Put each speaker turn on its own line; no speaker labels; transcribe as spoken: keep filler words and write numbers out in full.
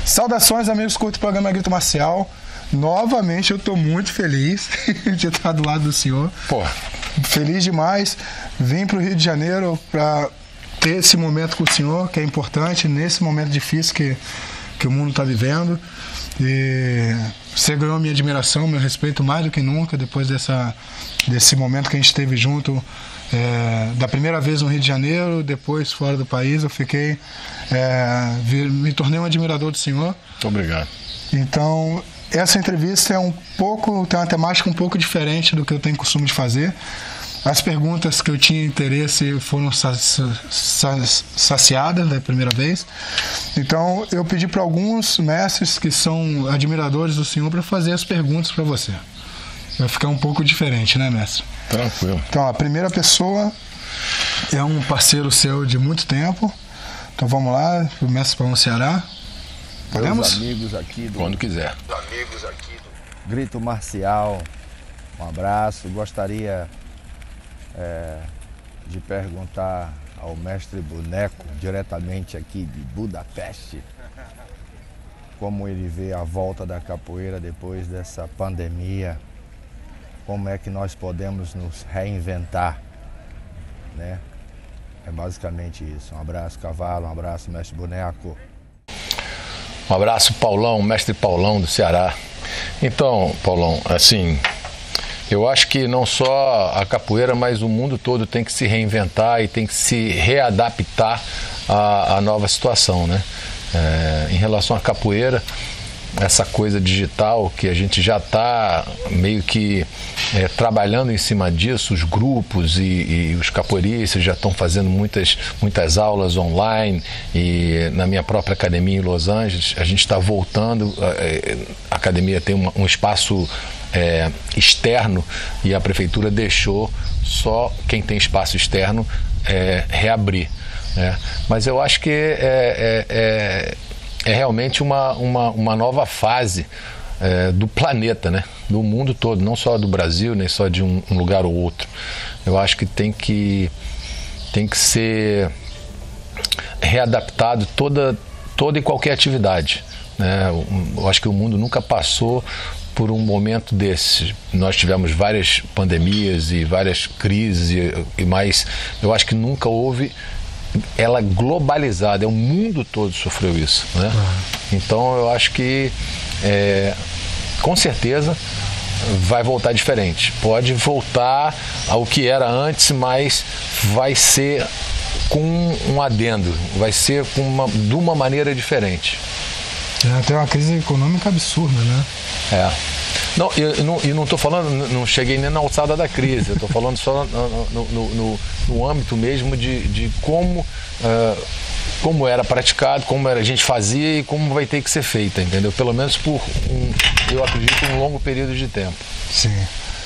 Saudações, amigos, curto o programa Grito Marcial. Novamente eu estou muito feliz de estar do lado do senhor.
Pô.
Feliz demais. Vim para o Rio de Janeiro para ter esse momento com o senhor, que é importante nesse momento difícil que, que o mundo está vivendo. E você ganhou minha admiração, meu respeito mais do que nunca depois dessa, desse momento que a gente esteve junto. É, da primeira vez no Rio de Janeiro, depois fora do país, eu fiquei, é, me tornei um admirador do senhor.
Muito obrigado.
Então, essa entrevista é um pouco, tem uma temática um pouco diferente do que eu tenho costume de fazer. As perguntas que eu tinha interesse foram saciadas da primeira vez. Então, eu pedi para alguns mestres que são admiradores do senhor para fazer as perguntas para você. Vai ficar um pouco diferente, né, mestre?
Tranquilo.
Então, a primeira pessoa é um parceiro seu de muito tempo. Então, vamos lá, o mestre Paulão Ceará. Podemos?
Meus amigos aqui do...
Quando quiser.
Amigos aqui do Grito Marcial, um abraço. Gostaria é, de perguntar ao mestre Boneco, diretamente aqui de Budapeste, como ele vê a volta da capoeira depois dessa pandemia. Como é que nós podemos nos reinventar, né? É basicamente isso. Um abraço, Cavalo, um abraço, mestre Boneco.
Um abraço, Paulão, mestre Paulão do Ceará. Então, Paulão, assim, eu acho que não só a capoeira, mas o mundo todo tem que se reinventar e tem que se readaptar à, à nova situação, né? É, em relação à capoeira, essa coisa digital que a gente já está meio que é, trabalhando em cima disso, os grupos e, e os capoeiristas já estão fazendo muitas, muitas aulas online, e na minha própria academia em Los Angeles a gente está voltando, a, a academia tem uma, um espaço é, externo e a prefeitura deixou só quem tem espaço externo é, reabrir, né? Mas eu acho que é, é, é É realmente uma, uma, uma nova fase é, do planeta, né? Do mundo todo, não só do Brasil, nem só de um, um lugar ou outro. Eu acho que tem que, tem que ser readaptado toda, toda e qualquer atividade, né? Eu acho que o mundo nunca passou por um momento desse. Nós tivemos várias pandemias e várias crises, e, e mais, eu acho que nunca houve ela globalizada, o mundo todo sofreu isso, né? Então eu acho que é, com certeza vai voltar diferente, pode voltar ao que era antes, mas vai ser com um adendo, vai ser com uma, de uma maneira diferente.
É até uma crise econômica absurda, né?
É. Não, eu não, eu não estou falando, não cheguei nem na alçada da crise, eu estou falando só no, no, no, no âmbito mesmo de, de como, uh, como era praticado, como era, a gente fazia e como vai ter que ser feita, entendeu? Pelo menos por, um, eu acredito, um longo período de tempo.
Sim.